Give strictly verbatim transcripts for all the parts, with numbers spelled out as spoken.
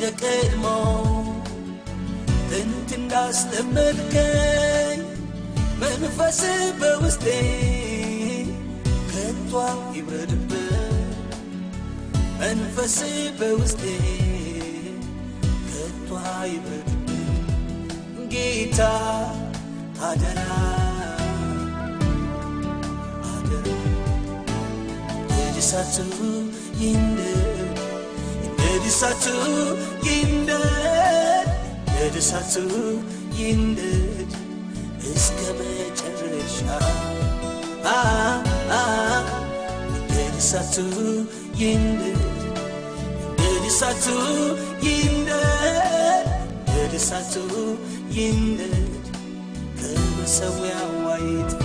እንደቀድሞ እንት እንዳስለመድከኝ መንፈስ በውስጤ ከቷ ይብረድብኝ መንፈስ በውስጤ ከቷ ይብረድብኝ ጌታ አደራ አደራ እሳቱ ይንደድ እሳቱ ይንደድ እሳቱ ይንደድ እስከ መጨረሻ አ አ እሳቱ ይንደድ እሳቱ ይንደድ እሳቱ ይንደድ ከመሰዊያው አይጥፋ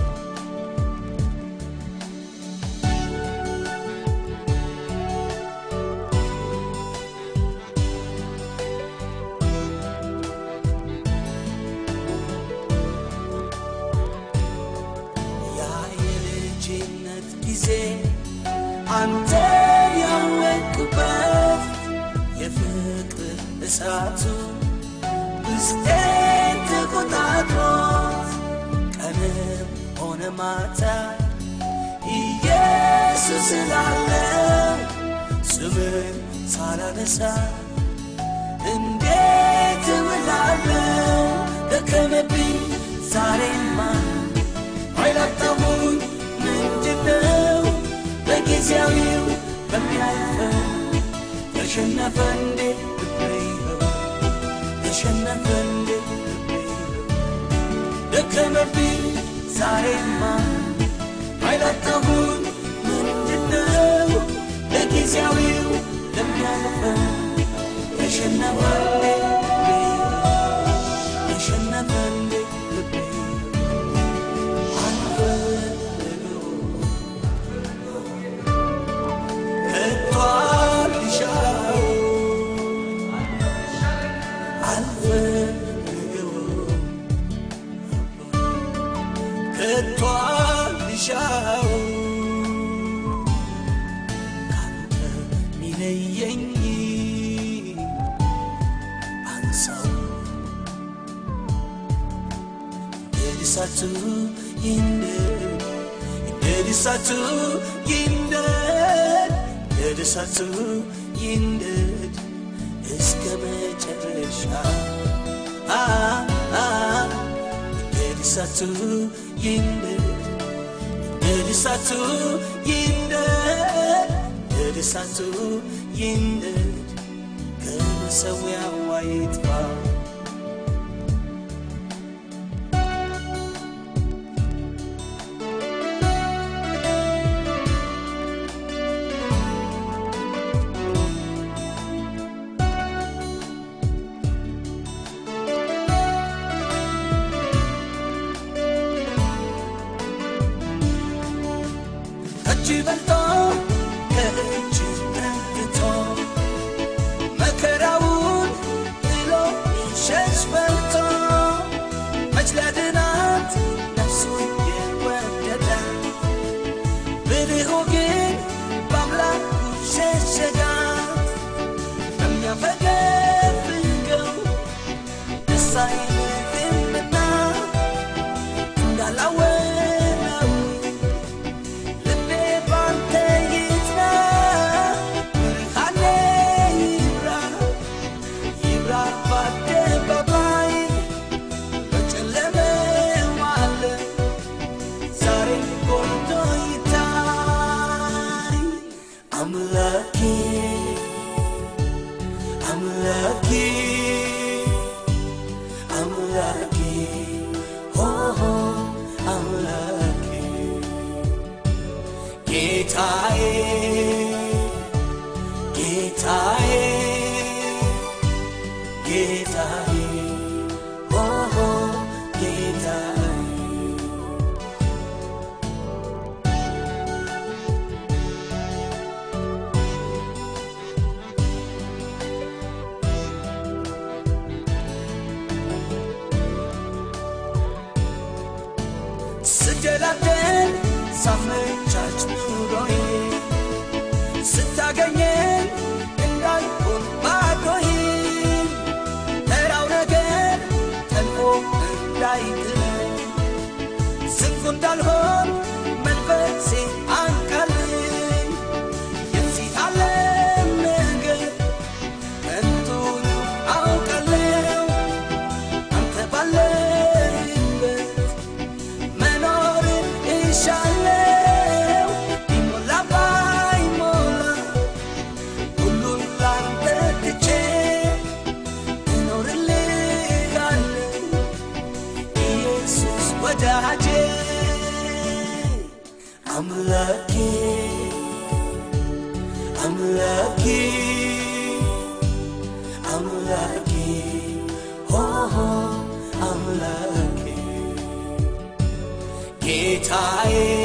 አንተ ያወቅበት የፍቅር እሳቱ ውስጤን ተቆጣጥሮት ቀንም ሆነ ማታ ኢየሱስ ስላለ ስምን ሳላነሳ እንዴት እውላለሁ ደከመብኝ ዛሬማ ኃይላታሁኝ ምንድነው በጊዜያዊው በሚያልፈው ተሸነፈ እንዴ ልቤው ተሸነፈ እንዴ ልቤው ደከመብኝ ዛሬማ ኃይላታሁኝ ምንድነው በጊዜያዊው በሚያልፈው ተሸነፈ እንዴ ልቤው ተሸነፈ እንዴ ልቤው Satu yinded, dedi satu yinded, dedi satu yinded, eske meceresha. Ah ah, dedi satu yinded, dedi satu yinded, dedi satu yinded, kemesewiya waitfa. Jivelto, jivelto, makaraun, ilo sheshvelto, majladenat, nafsu yewedda, bilihogin, bamlaku sheshegat, namya fagefigo, desaini dimna, ndalawe. I'm lucky, I'm lucky, I'm lucky, oh, oh I'm lucky. Gitae, gitae, gitae, oh, oh gitae. Sujalaten samechach nuroye sitagayen indai un badoye አምላኬ ጌታዬ